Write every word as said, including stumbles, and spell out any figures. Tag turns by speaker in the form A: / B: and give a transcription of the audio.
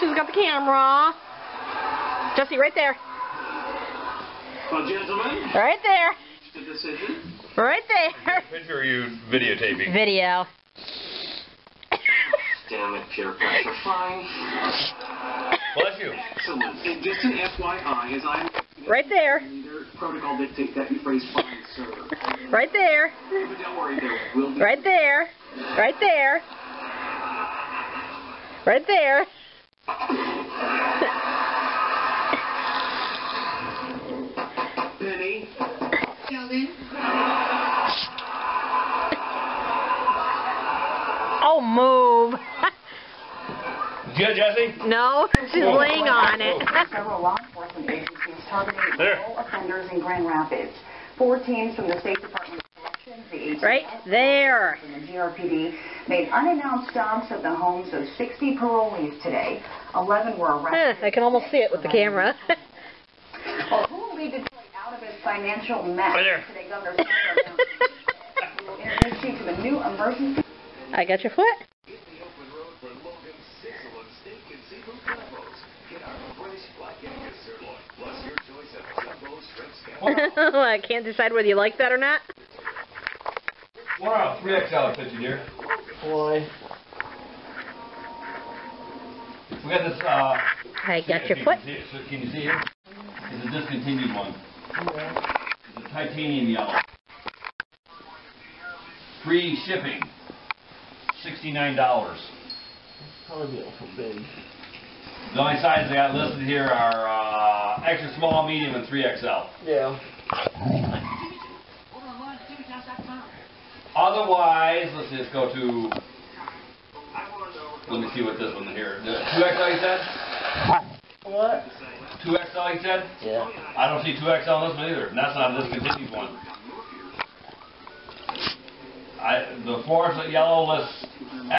A: she's got the camera. Jesse, right there.
B: Well, gentlemen.
A: Right there.
B: The decision.
A: Right there.
C: Picture, or are you videotaping?
A: Video.
B: Damn it, peer pressure. Fine.
C: Bless you.
B: Excellent. And just an F Y I, as I'm...
A: Right there.
B: Neither protocol dictate that you phrase fine, sir.
A: Right there.
B: But don't worry, there will be...
A: Right there. Right there. Right there.
B: Penny.
D: Sheldon.
A: Oh, move.
C: Good, Jesse?
A: No, she's laying on it.
E: Several law enforcement agencies targeting
C: There.
E: all offenders in Grand Rapids. Four teams from the State Department of Corrections, the A T F,
A: Right there.
E: and the G R P D made unannounced stops at the homes of sixty parolees today. Eleven were
A: Huh,
E: arrested.
A: I can almost see it with the camera.
E: Well, who will lead Detroit out of its financial mess?
C: Right there.
E: Today, Governor Snyder announced we will introduce you to the new emergency.
A: I got your foot. I can't decide whether you like that or not.
C: Wow, three X L picture here.
A: Boy.
C: We got this, uh...
A: I got your
C: can
A: foot.
C: You see it? So can you see it? It's a discontinued one. It's a titanium yellow. Free shipping. sixty-nine dollars.
F: Probably a little big.
C: The only sizes I got listed here are uh, extra small, medium, and three X L.
F: Yeah.
C: Otherwise, let's just go to... Let me see what this one here. two X L you said?
F: What?
C: two X L you said?
F: Yeah.
C: I don't see two X L in this one either, and that's not a discontinued one. I, the fluorescent yellow lists